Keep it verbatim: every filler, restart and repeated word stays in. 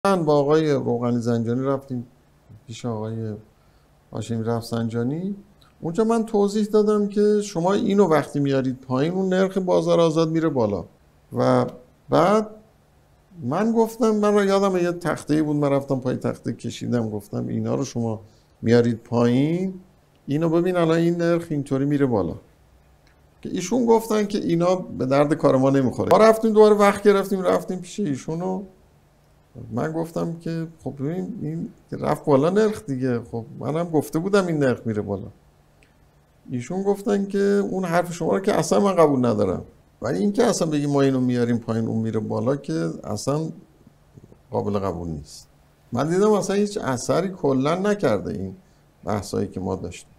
من با آقای روغنی زنجانی رفتیم پیش آقای هاشمی رفسنجانی. اونجا من توضیح دادم که شما اینو وقتی میارید پایین اون نرخ بازار آزاد میره بالا. و بعد من گفتم، من را یادم یه تخته بود، من رفتم پای تخته کشیدم، گفتم اینا رو شما میارید پایین، اینو ببین الان این نرخ اینطوری میره بالا. که ایشون گفتن که اینا به درد کار ما نمیخوره. ما رفتیم دوباره وقت گرفتیم رفتیم پیش ایشونو. من گفتم که خب ببین این رفت بالا نرخ دیگه، خب منم گفته بودم این نرخ میره بالا. ایشون گفتن که اون حرف شما رو که اصلا من قبول ندارم، ولی این که اصلا بگی ما اینو میاریم پایین اون میره بالا که اصلا قابل قبول نیست. من دیدم اصلا هیچ اثری کلا نکرده این بحثایی که ما داشتیم.